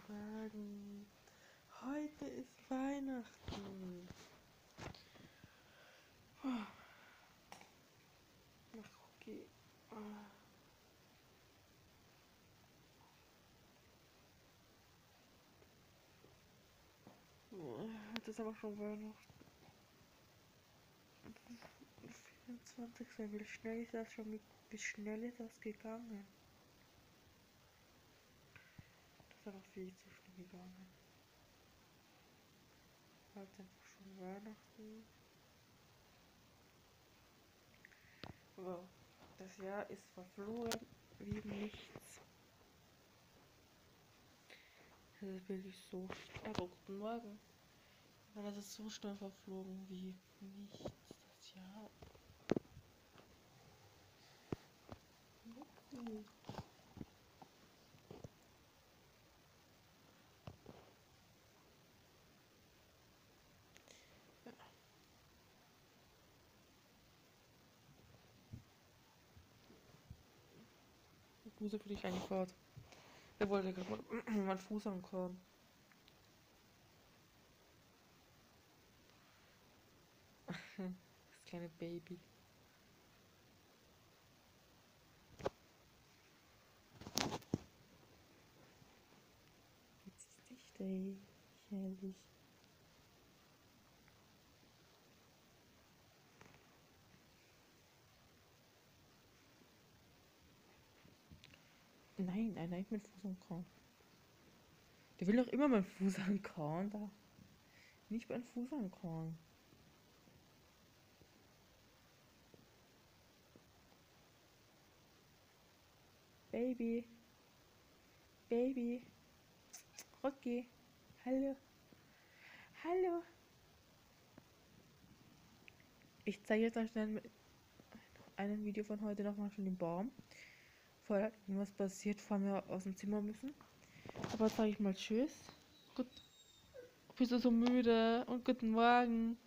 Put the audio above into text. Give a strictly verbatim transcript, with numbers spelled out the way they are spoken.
sagen. Heute ist Weihnachten. Ach, okay. Heute ist aber schon Weihnachten. vierundzwanzigsten Wie schnell ist das schon? Wie schnell ist das gegangen? Das ist aber viel zu schnell gegangen. Heute ist einfach schon Weihnachten. Wow. Das Jahr ist verflogen wie nichts. Das ist wirklich so. Aber guten Morgen. Weil das ist so schnell verflogen wie nichts. Das Jahr. Wirklich. Fuß für dich eingefahrt. Er wollte gerade meinen Fuß ankauen. Das kleine Baby. Jetzt ist dich da herrlich. Nein, nein, nein, mit Fuß ankauen. Der will doch immer meinen Fuß ankauen. Da. Nicht meinen Fuß ankauen. Baby. Baby. Rocky. Hallo. Hallo. Ich zeige jetzt noch schnell mit einem Video von heute nochmal von dem Baum. Vorher hat irgendwas passiert, vor mir aus dem Zimmer müssen. Aber jetzt sage ich mal Tschüss. Gut. Bist du so müde? Und guten Morgen.